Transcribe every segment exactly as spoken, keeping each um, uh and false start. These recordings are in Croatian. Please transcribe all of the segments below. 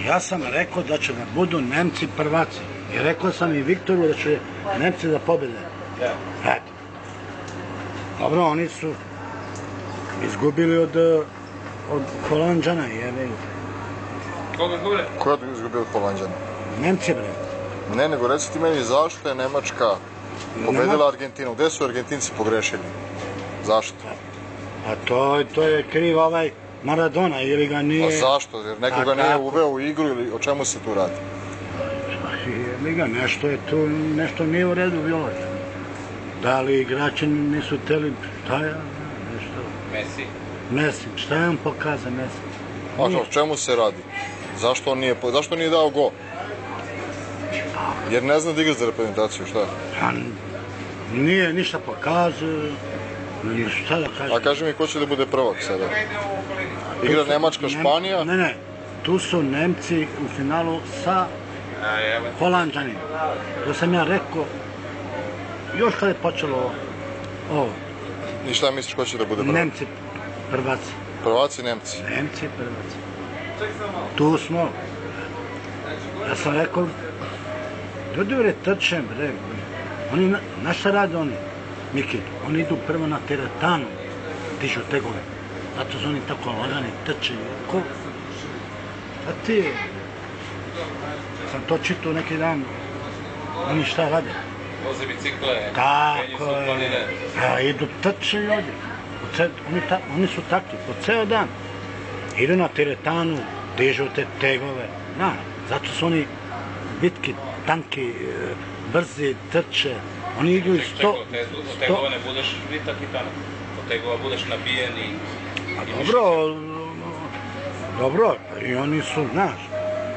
Ja sam rekao da će da budu Nemci prvaci. I rekao sam i Viktoru da će Nemci da pobede. Eto. Dobro, oni su izgubili od, od Holanđana, jer... Koga izgubili? Ko je izgubio od Holanđana? Nemci, bre. Ne, nego reci ti meni zašto je Nemačka pobedila Argentinu? Gde su Argentinci pogrešili? Zašto? A to, to je kriv ovaj Maradona, ili ga nije... A zašto? Jer nekoga nije uveo u igru ili o čemu se tu radi? Ili ga, nešto je tu, nešto nije u redu bilo. Da li igrači nisu teli, šta ja, nešto... Messi. Messi, šta je on pokazao Messi? A o čemu se radi? Zašto on nije, zašto nije dao gol? Jer ne zna da igra za reprezentaciju, šta? A nije ništa pokazao, šta da kažem. A kaži mi ko će da bude prvak sada? Igra Nemačka, Španija? Ne, ne, tu su Nemci u finalu sa Holanđanima. To sam ja rekao, još kada je počelo ovo. I šta misliš ko će da bude prvak? Nemci prvaci. Prvaci Nemci? Nemci prvaci. Tu smo. Ja sam rekao, ljudi bre trčem, bre. Oni, na šta rade oni? Miki, oni idu prvo na teretanu, dižu tegove. Zato su oni tako lagani, trče. Ko? A ti, sam to čitao neki dan, oni šta rade? Voze bicikle, tako je. A idu trče ljudi. Oni, ta, oni su takvi, po ceo dan. Idu na teretanu, dižu te tegove. Na, zato su oni bitki, tanki, brzi, trče. Oni igraju sto... Od tegova ne budeš vitak i tanak. Od tegova budeš nabijen i... A dobro, dobro, i oni su, znaš,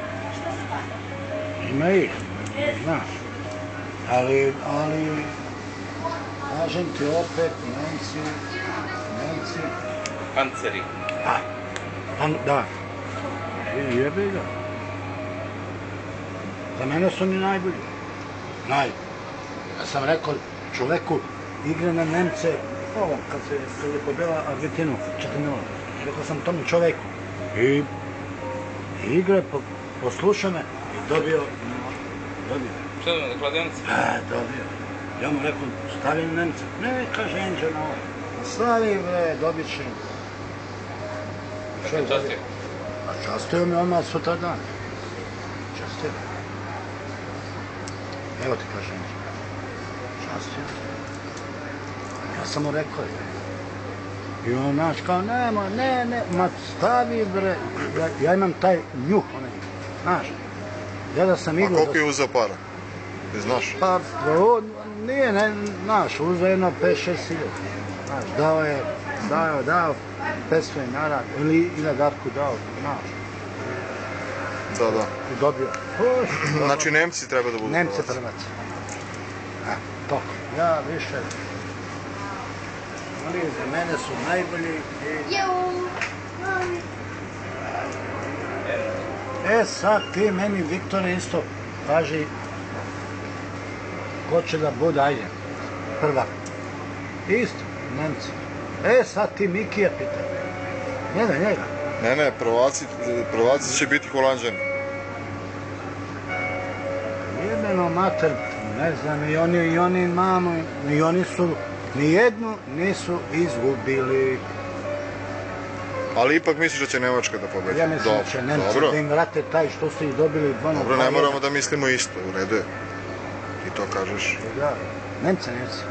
ima ih, znaš, ali, ali, kažem ti opet, Nemci, Nemci... Panceri. A, pan, da, jebe ga. Za mene su oni najbolji, najbolji. Ja sam rekao čoveku, igre na Nemce, ovo, kad se kad je pobila Argentinu, četiri nula, rekao sam tomu čoveku. I igre, poslušao me i dobio, dobio. Šta da, na kladionici? E, dobio. Ja mu rekao, stavi na Nemce. Ne, kaže Enđe na ovo. Stavi, bre, dobit će. Kako častio? A častio me odmah sutra dan. Častio. Evo ti kaže Enđe. Častio. Ja sam mu rekao. I on naš kao, nema, ne, ne, ma stavi bre. Ja, ja imam taj njuh, onaj, znaš. Ja da sam igrao... A koliko je uzeo para? Ti znaš? Pa, o, nije, ne, znaš, uzeo jedno pet šest hiljada. Znaš, dao je, dao je, dao, petsto dinara, ili ili Darku dao, znaš. Da, da. I dobio. Znači Nemci treba da budu Nemci prvaci. prvaci. E, toliko. Ja više... Oni za mene su najbolji i... E sad ti meni, Viktore, isto kaži ko će da bude, ajde, prvak. Isto, Nemci. E sad ti Mikija pitaj. Njega, njega. Ne, ne, prvaci, prvaci će biti Holanđani. Jebeno mater, ne znam, i oni, i oni mamo, i oni su, nijednu nisu izgubili. Ali ipak misliš da će Nemačka da pobedi? Ja mislim da će Nemci da im vrate taj što su ih dobili dva na dva. Dobro, ne moramo da mislimo isto, u redu je. Ti to kažeš. Da, Nemci, Nemci.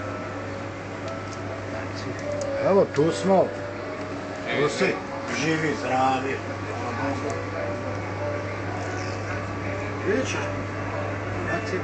Evo, tu smo. Tu si, živi, zdravi. Vidjet ćeš. Nemci.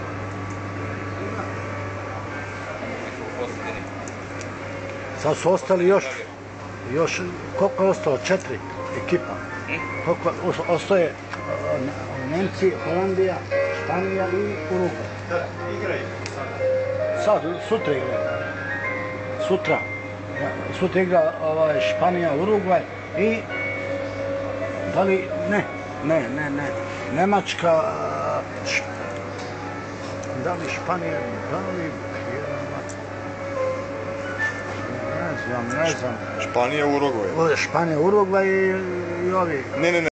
Sad su ostali još, još, koliko je ostalo? Četiri ekipa. Koliko ostaje Nemci, Holandija, Španija i Urugvaj. Igraju sad. Sad, sutra igraju. Sutra. Sutra igra ovaj, Španija, Urugvaj i... Da li... Ne, ne, ne, ne. Nemačka... Š... Da li Španija, da li... Ne znam, ne znam. Španija, Urugvaj. Španija, Urugvaj i, i ovi... Ne, ne, ne.